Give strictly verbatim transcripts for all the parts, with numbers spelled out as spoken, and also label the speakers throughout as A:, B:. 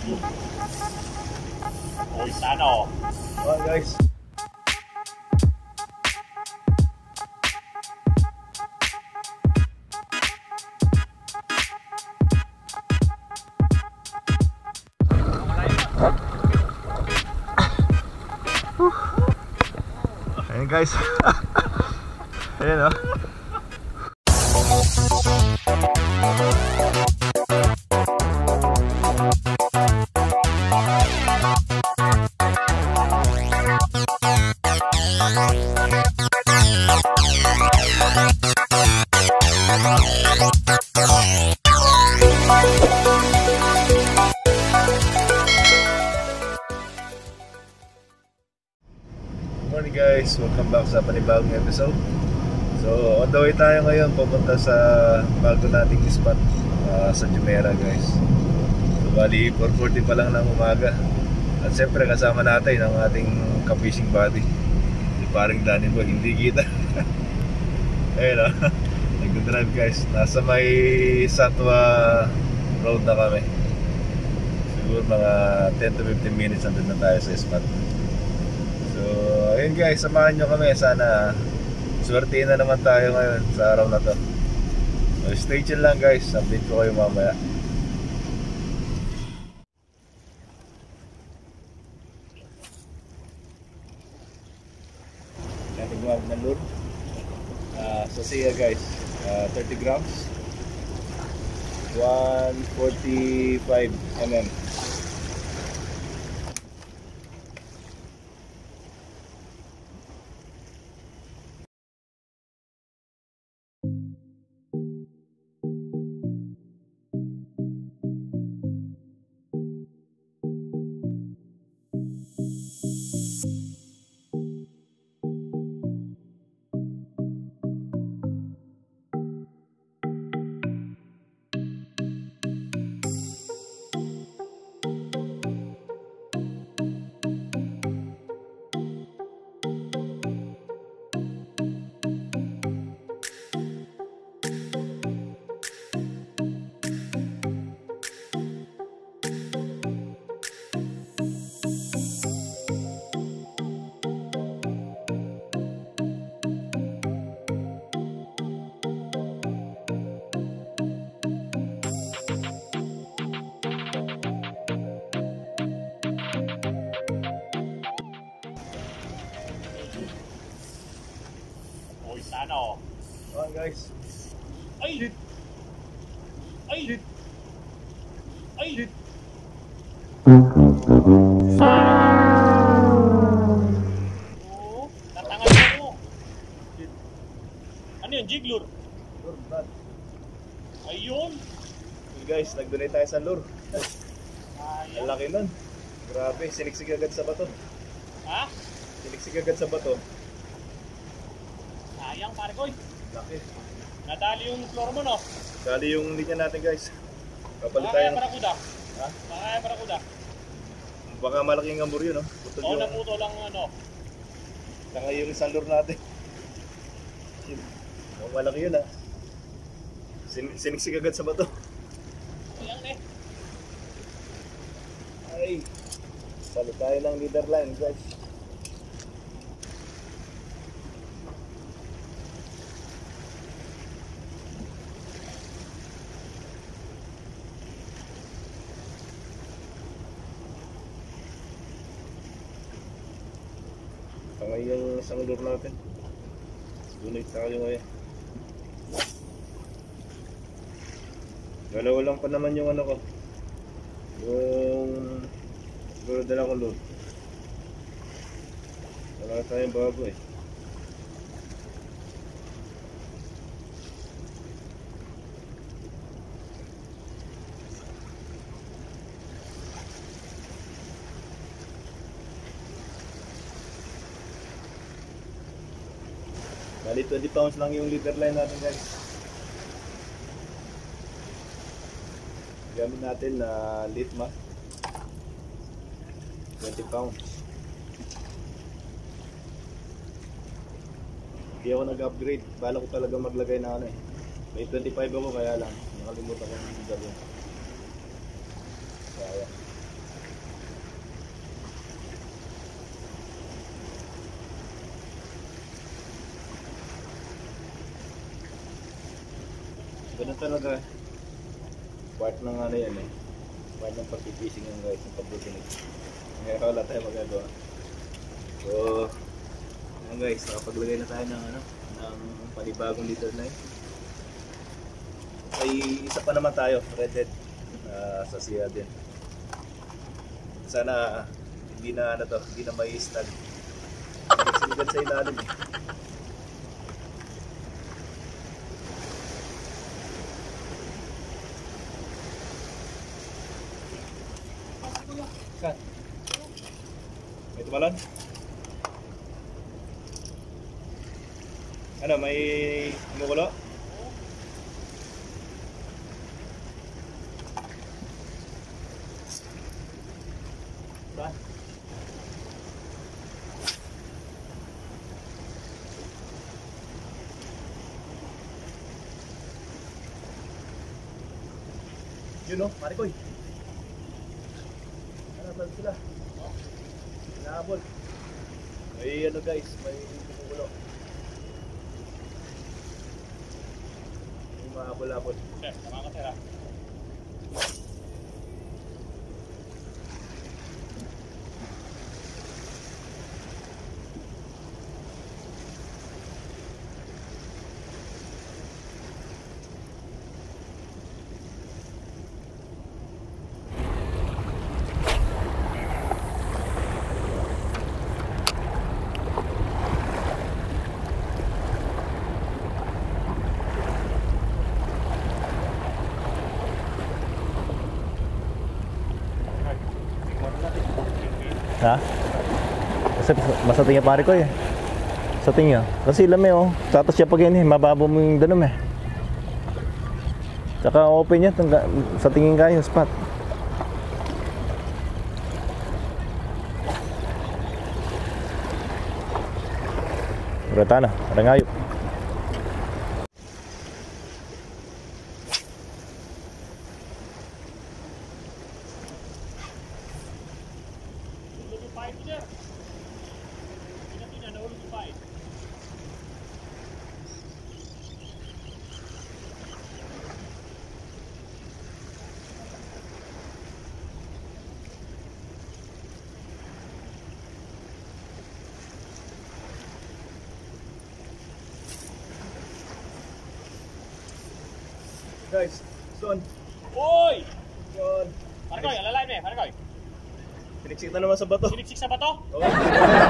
A: Uy, sana oh.
B: Alright guys. Ayan guys. Ayan o. Morning guys, welcome back sa panibagong episode. So on the way tayo ngayon pupunta sa bago nating spot uh, sa Jumeirah guys. So bali four forty pa lang ng umaga. At siyempre kasama natin ang ating ka-fishing buddy, si paring Danny Boy, hindi kita. Ayun o, nag-drive guys. Nasa may Satwa road na kami. Siguro mga ten to fifteen minutes nandun na tayo sa spot. So ayun guys, samahan nyo kami. Sana swertihin na naman tayo ngayon sa araw na to. So stay tuned lang guys, update ko kayo mamaya. Natigwag na load uh, Saseiya guys, uh, thirty grams, one forty-five millimeters.
A: Sana oh.
B: Alright guys.
A: Ay! Ay! Ay! Oo, tatangal mo. Ano yun? Jiglur?
B: Lure brad.
A: Ayun!
B: Okay guys, nag-donate tayo sa lure. Ang laki nun. Grabe, siniksik agad sa bato.
A: Ha?
B: Siniksik agad sa bato.
A: Sayang pare ko.
B: Laki.
A: Nadali yung floor mo no?
B: Dali yung linya natin guys. Kapalit
A: Baka
B: tayo.
A: kaya para kuda.
B: Ha?
A: Baka kaya para kuda.
B: Baka malaking ambur yun, no? Putol
A: Oo,
B: yung...
A: naputo lang ano.
B: Saka yung isang lure natin. Oh, malaki yun, ha? Sin siniksik agad sa bato.
A: Sayang eh.
B: Ay! Palit tayo ng leader line, guys. Tangay yung isang lure natin. Donate tayo ngayon. Dalawa lang pa naman yung ano ko. Yung siguro dala ko lure. Wala tayong bago eh. Bali twenty pounds lang yung leader line natin guys. Gamit natin na uh, litma twenty pounds. Hindi ako nag-upgrade. Bala ko talaga maglagay na ano eh. May twenty-five ako kaya lang nakalimutan ko ng leader line. Kaya Ganun talaga. Part ng ano yan eh. Part ng pag-fishing yan guys, yung pag-businig. Ngayon wala tayo magagawa. So, yan guys, nakapaglagay na tayo ng ano, ng panibagong leader line. Ay isa pa naman tayo, threaded uh, Saseiya din. Sana hindi na ano to, hindi na may snag. Sinigan sa ilalim eh. Saan? May tumalon? Ano, may kumukulo? Ba? Yun o, Marikoy. Hanapal sila. Nahabol. May ano guys, may kumukulo. May mahabol-habol.
A: Sir, tama ka sir ha.
C: Ha? Kasi basta tingin pare ko eh. Sa tingin. Kasi lame oh. Tatas siya pag yan eh. Mababo mo yung danom eh. Tsaka open yan. Sa tingin kayo spot. Berata na. Ada ngayo.
B: Guys, son.
A: Oy!
B: Son.
A: Marikoy, alalay me, Marikoy.
B: Siniksik na naman sa bato.
A: Siniksik sa bato?
B: Oo.
A: Huwag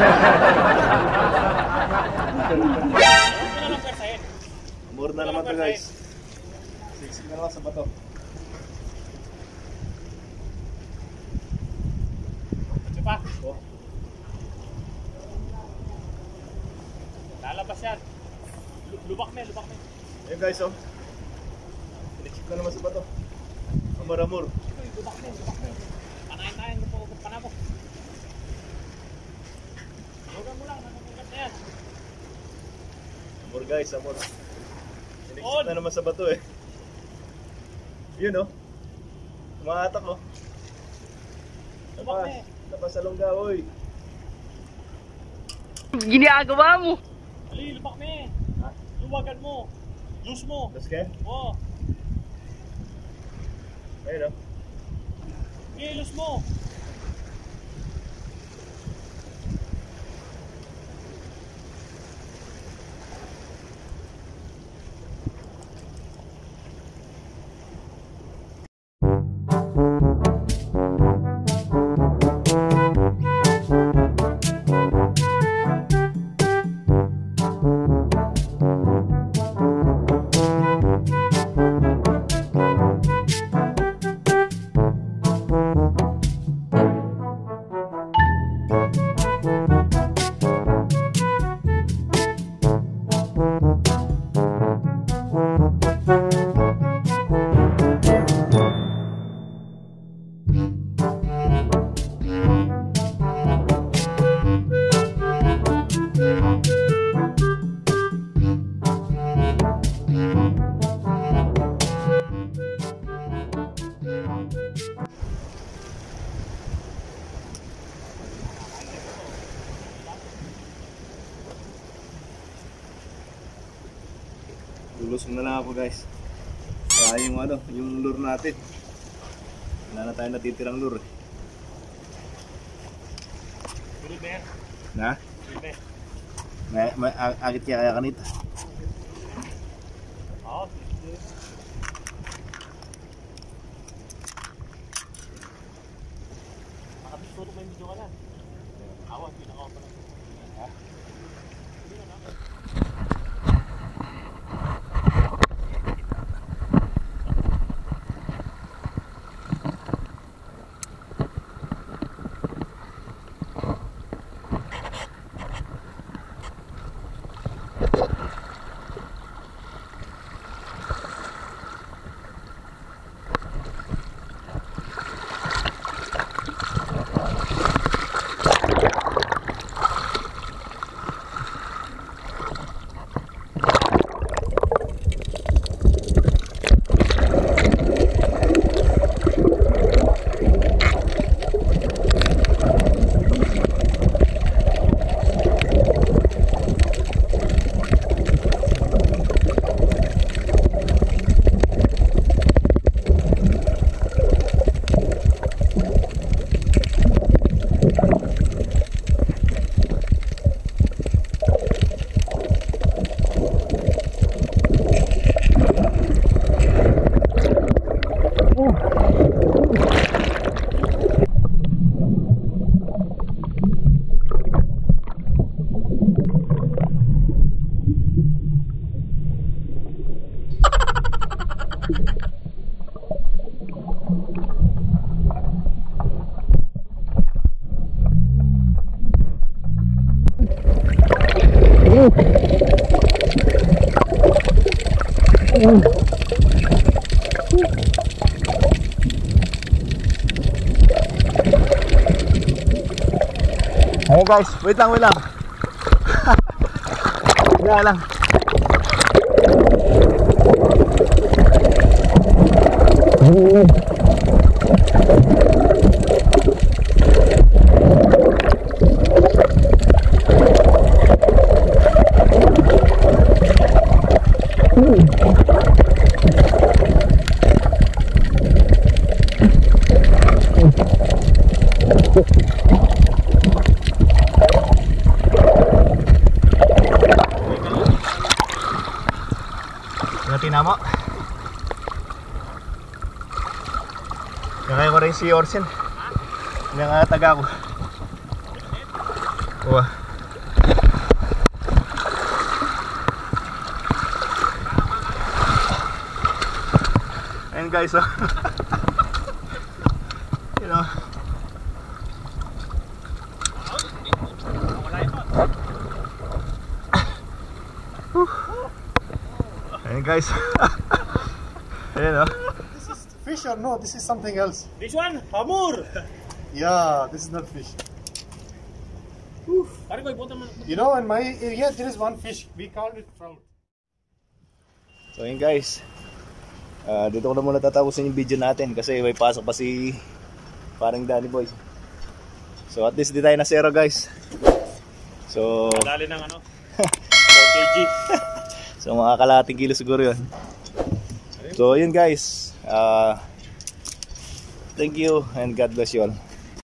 A: mo na lang persahin.
B: Mura na naman to guys. Siniksik na naman sa bato.
A: Ito pa.
B: Oh.
A: Lalabas yan. Lu- Lubak me, lubak me.
B: Ayun guys oh. Siniksik na naman sa bato. Ang maramur.
A: Uy, lubak me, lubak me. Panayin tayo, napagod pa na po. Huwag mo lang, nakukugat na yan.
B: Amor guys, amor. Siniksik
A: On.
B: na naman sa bato eh. Yun oh. Umahatak oh.
A: Lubak
B: Labas.
A: me.
B: Labas sa lungga oy.
D: Ginagawa mo.
A: Ali, lubak me.
B: Ha?
A: Luwagan mo. Loose mo.
B: Tapos kaya?
A: Oo.
B: Ayun oh.
A: Okay, loose mo.
B: Lulusong na lang ako guys. Saka yung ano, yung lure natin. Wala na tayo natitirang lure.
A: River.
B: Na?
A: River.
B: May, may agit kaya kaya kanita.
A: Oo. Nakabisuto ko yung video ka lang. Awan, pinakaw pa lang. Ha?
B: Hey guys, wait lang, wait lang. Wala lang. Tinamo. Nakaya ko rin si Orsen. Yung uh, taga ko. Wah. Ayan guys, oh. You know. Ayan guys. Ayan, oh.
D: This is fish or no? This is something else.
A: This one, hamur.
D: Yeah, this is not fish.
A: Pare ko ipunta man.
D: You know, in my area there is one fish. We call it trout.
B: So yun guys, uh, dito ko na muna tatapusin yung video natin kasi may pasok pa si parang Danny Boy. So at least di tayo na zero guys. So
A: Dali ng ano, four kilograms.
B: So mga kalahating kilo siguro yun. So yun guys, uh, thank you and God bless you all.